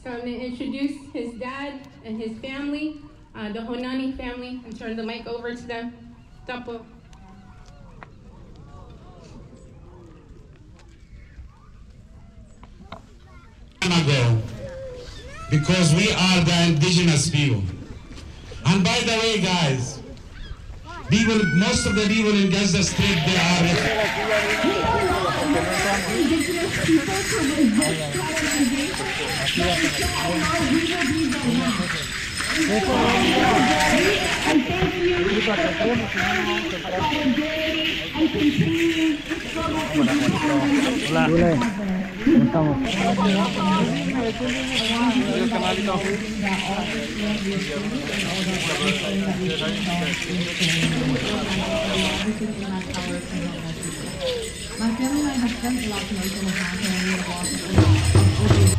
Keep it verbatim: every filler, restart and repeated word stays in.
So I'm going to introduce his dad and his family, uh, the Honani family, and turn the mic over to them. Tapo. Ago, because we are the indigenous people. And by the way, guys, people, most of the people in Gaza Strip, they are indigenous people to resist colonization. And thank you for solidarity and continuing to struggle to My family and I have spent a lot of time in the